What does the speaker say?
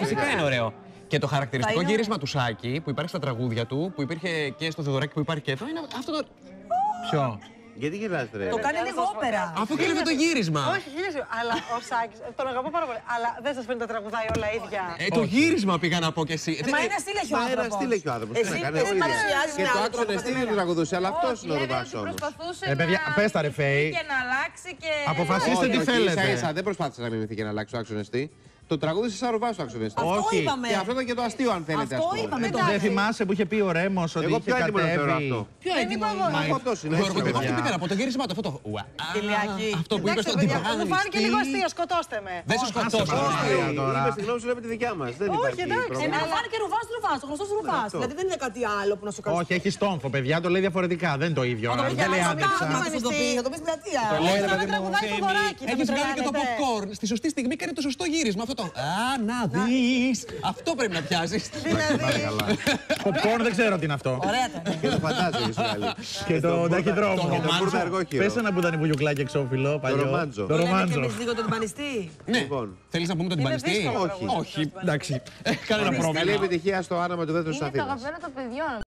Φυσικά είναι ωραίο. Και το χαρακτηριστικό γύρισμα του Σάκη που υπάρχει στα τραγούδια του, που υπήρχε και στο Θεοδωράκι που υπάρχει και εδώ, είναι αυτό το. Ποιο? Γιατί γελάτε, ρε? Το κάνει λίγο όπερα. Αφού και το γύρισμα. Όχι, αλλά ο Σάκης, τον αγαπώ πάρα πολύ. Αλλά δεν σας φαίνεται τα τραγουδάει όλα ίδια. Το γύρισμα πήγα να πω κι εσύ. Μα ένα στυλ έχει ο άνθρωπος. Ένα στυλ έχει ο άνθρωπος. Εσύ παρουσιάζεις και με το άλλο άξονα τρόπο στυλ δεν τραγουδούσε, αλλά αυτός είναι ο ρουβάς όμως. Παιδιά, πες τα ρε Φέη. Και να αλλάξει και. Αποφασίστε τι θέλετε. Ίσα δεν προσπάθησε να μιμηθεί και να αλλάξει το άξονα στυλ. Το τραγούδι σαν ρουβάς το άξονα στυλ. Αυτό είπαμε. Και αυτό ήταν και το αστείο, αν θέλετε. Αυτό είπαμε. Δεν θυμάσαι που είχε πει ο Ρέμος ότι είχε κατέβει. Ποιο έτοιμο Αυτός είναι. Γιώργο, εγώ αυτό πήγα να πω, το γύρισμα του, αυτό το. Ηλιακή. Αυτό που είπε στον παιδιά, τύπο. μου φάνηκε λίγο αστείο, σκοτώστε με. Δεν σε σκοτώσω. Είπε στη γνώμη σου, λέμε τη δικιά μας. Δεν υπάρχει πρόβλημα. Εμένα φάνηκε ρουβάς, ο γνωστός ρουβάς. Δηλαδή δεν είναι κάτι άλλο που να σου κάνει. Όχι, έχει στόμφο, παιδιά, το λέει διαφορετικά. Δεν είναι το ίδιο. Δεν λέει άνοιξα. Θα το πεις πλατεία. Έχει βγάλει και το popcorn. Στη σωστή στιγμή κάνει το σωστό γύρισμα. Αυτό το. Α, να δεις. Αυτό πρέπει να πιάσεις. Popcorn δεν ξέρω τι είναι αυτό. Ωραία τα. Και το φαντάζομαι Και το ταχυδρόμο. αργόχειρο. Πες ένα που ήταν μπουγιουκλάκι εξώφυλλο παλιό. ρομάντζο. Το ρομάντζο. Εμείς λίγο τον τυμπανιστή. Ναι. Θέλεις να πούμε τον τυμπανιστή? Όχι. Όχι, εντάξει. Κανένα πρόβλημα. Καλή επιτυχία στο άναμα του δέντρου της Είναι το Αθήνας. αγαπημένο των παιδιών.